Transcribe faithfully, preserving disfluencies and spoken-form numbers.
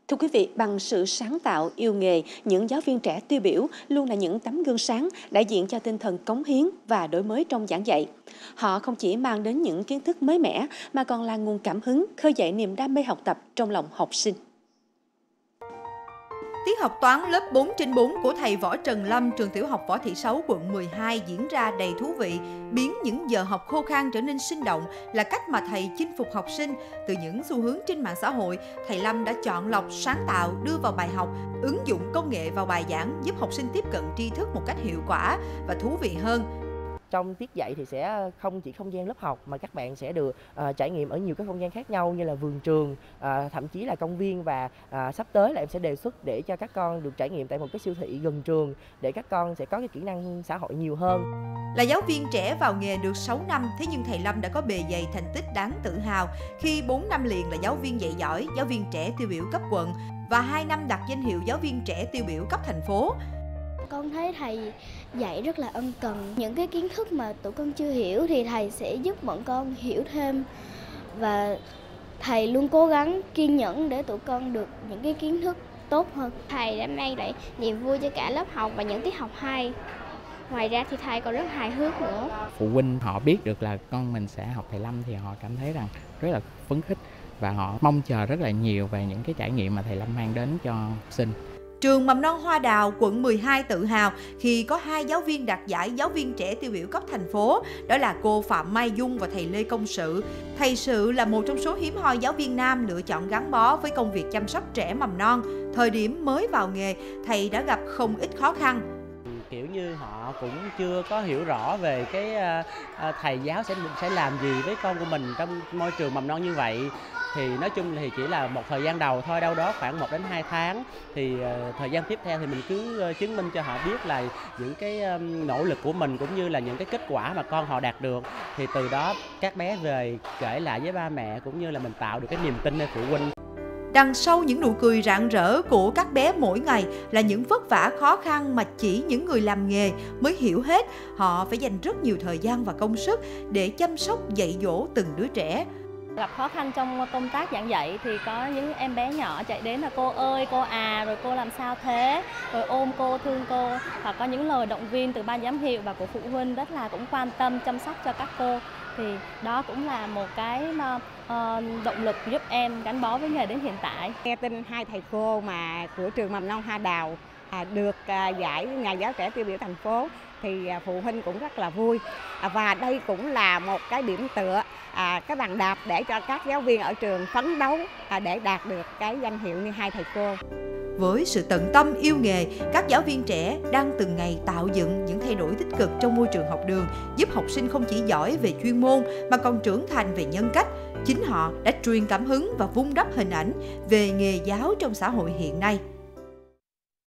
Thưa quý vị, bằng sự sáng tạo, yêu nghề, những giáo viên trẻ tiêu biểu luôn là những tấm gương sáng, đại diện cho tinh thần cống hiến và đổi mới trong giảng dạy. Họ không chỉ mang đến những kiến thức mới mẻ, mà còn là nguồn cảm hứng, khơi dậy niềm đam mê học tập trong lòng học sinh. Tiết học toán lớp bốn trên bốn của thầy Võ Trần Lâm, trường tiểu học Võ Thị Sáu, quận mười hai diễn ra đầy thú vị, biến những giờ học khô khan trở nên sinh động là cách mà thầy chinh phục học sinh. Từ những xu hướng trên mạng xã hội, thầy Lâm đã chọn lọc, sáng tạo, đưa vào bài học, ứng dụng công nghệ vào bài giảng, giúp học sinh tiếp cận tri thức một cách hiệu quả và thú vị hơn. Trong tiết dạy thì sẽ không chỉ không gian lớp học mà các bạn sẽ được uh, trải nghiệm ở nhiều các không gian khác nhau như là vườn trường, uh, thậm chí là công viên, và uh, sắp tới là em sẽ đề xuất để cho các con được trải nghiệm tại một cái siêu thị gần trường để các con sẽ có cái kỹ năng xã hội nhiều hơn. Là giáo viên trẻ vào nghề được sáu năm, thế nhưng thầy Lâm đã có bề dày thành tích đáng tự hào khi bốn năm liền là giáo viên dạy giỏi, giáo viên trẻ tiêu biểu cấp quận và hai năm đạt danh hiệu giáo viên trẻ tiêu biểu cấp thành phố. Con thấy thầy dạy rất là ân cần. Những cái kiến thức mà tụi con chưa hiểu thì thầy sẽ giúp bọn con hiểu thêm. Và thầy luôn cố gắng kiên nhẫn để tụi con được những cái kiến thức tốt hơn. Thầy đã mang lại niềm vui cho cả lớp học và những tiết học hay. Ngoài ra thì thầy còn rất hài hước nữa. Phụ huynh họ biết được là con mình sẽ học thầy Lâm thì họ cảm thấy rằng rất là phấn khích và họ mong chờ rất là nhiều về những cái trải nghiệm mà thầy Lâm mang đến cho học sinh. Trường Mầm non Hoa Đào, quận mười hai tự hào khi có hai giáo viên đạt giải giáo viên trẻ tiêu biểu cấp thành phố, đó là cô Phạm Mai Dung và thầy Lê Công Sự. Thầy Sự là một trong số hiếm hoi giáo viên nam lựa chọn gắn bó với công việc chăm sóc trẻ mầm non. Thời điểm mới vào nghề, thầy đã gặp không ít khó khăn. Kiểu như họ cũng chưa có hiểu rõ về cái uh, thầy giáo sẽ sẽ làm gì với con của mình trong môi trường mầm non như vậy. Thì nói chung thì chỉ là một thời gian đầu thôi, đâu đó khoảng một đến hai tháng. Thì uh, thời gian tiếp theo thì mình cứ uh, chứng minh cho họ biết là những cái um, nỗ lực của mình cũng như là những cái kết quả mà con họ đạt được. Thì từ đó các bé về kể lại với ba mẹ cũng như là mình tạo được cái niềm tin nơi phụ huynh. Đằng sau những nụ cười rạng rỡ của các bé mỗi ngày là những vất vả khó khăn mà chỉ những người làm nghề mới hiểu hết. Họ phải dành rất nhiều thời gian và công sức để chăm sóc dạy dỗ từng đứa trẻ. Gặp khó khăn trong công tác giảng dạy thì có những em bé nhỏ chạy đến là cô ơi, cô à, rồi cô làm sao thế, rồi ôm cô, thương cô. Hoặc có những lời động viên từ ban giám hiệu và của phụ huynh rất là cũng quan tâm chăm sóc cho các cô. Thì đó cũng là một cái uh, động lực giúp em gắn bó với nghề đến hiện tại. Nghe tin hai thầy cô mà của trường Mầm non Hoa Đào à, được à, giải Ngày giáo trẻ tiêu biểu thành phố thì à, phụ huynh cũng rất là vui. À, và đây cũng là một cái điểm tựa, à, cái bàn đạp để cho các giáo viên ở trường phấn đấu à, để đạt được cái danh hiệu như hai thầy cô. Với sự tận tâm yêu nghề, các giáo viên trẻ đang từng ngày tạo dựng những thay đổi tích cực trong môi trường học đường, giúp học sinh không chỉ giỏi về chuyên môn mà còn trưởng thành về nhân cách. Chính họ đã truyền cảm hứng và vun đắp hình ảnh về nghề giáo trong xã hội hiện nay.